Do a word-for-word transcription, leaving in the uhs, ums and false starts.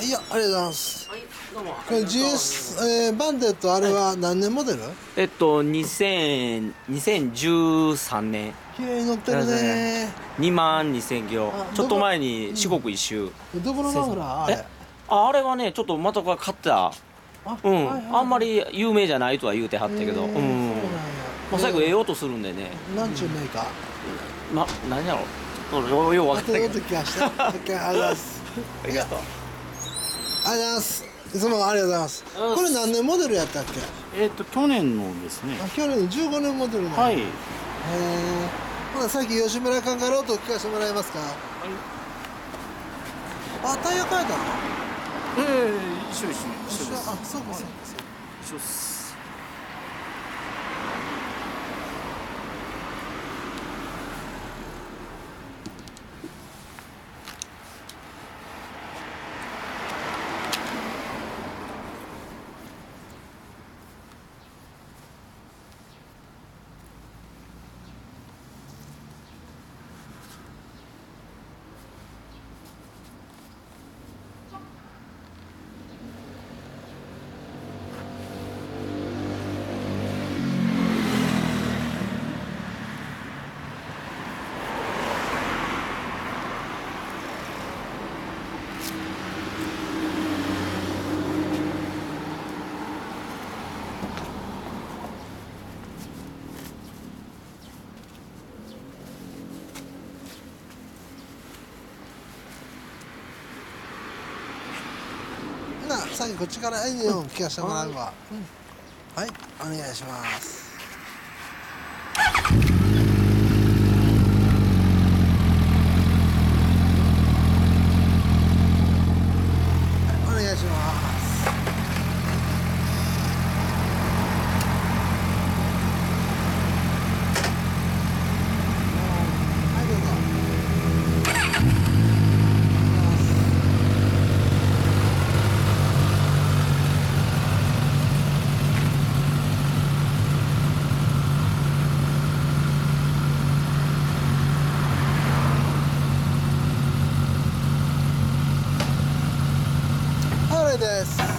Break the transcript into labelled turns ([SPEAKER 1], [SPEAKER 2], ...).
[SPEAKER 1] いや、ありがとうございます。
[SPEAKER 2] はい、どうも。
[SPEAKER 1] これ ジーエス、えー、バンデットあれは何年モデル？
[SPEAKER 2] えっと、にせん、にせんじゅうさんねん。
[SPEAKER 1] 綺麗に乗ってるね。
[SPEAKER 2] にまんにせんキロ
[SPEAKER 1] あ。
[SPEAKER 2] ちょっと前に四国一周。
[SPEAKER 1] どこのマフラーあ
[SPEAKER 2] え
[SPEAKER 1] れ？
[SPEAKER 2] ああれはね、ちょっと元が買った。
[SPEAKER 1] あ、
[SPEAKER 2] うん、
[SPEAKER 1] はいはいはい、
[SPEAKER 2] あんまり有名じゃないとは言うてはったけど、
[SPEAKER 1] えー、
[SPEAKER 2] うん。
[SPEAKER 1] そうなんや。
[SPEAKER 2] まあ、最後ええ音するんでね。
[SPEAKER 1] なんちゅうメーカー？
[SPEAKER 2] な、何やろう。ようよう分かったけど。
[SPEAKER 1] 後で聞かして。オッケー、ありがとうございます。
[SPEAKER 2] ありがとう。
[SPEAKER 1] ありがとうございます。いつもありがとうございます。これ何年モデルやったっけ？
[SPEAKER 3] えっと去年のですね。
[SPEAKER 1] あ、去年じゅうごねんモデルなんや。
[SPEAKER 3] はい。
[SPEAKER 1] へえ。ほなさっき吉村君から音聞かせてもらえますか？はい。あ、タイヤ変えたの？
[SPEAKER 3] ええ一緒一緒一緒です。
[SPEAKER 1] あ、そうかそうかそうか。
[SPEAKER 3] 一緒です。
[SPEAKER 1] な、さっきこっちからエンジン音聞かせてもらうわ。うん、はい、お願いします。お願いします。はいどうぞ。あれです。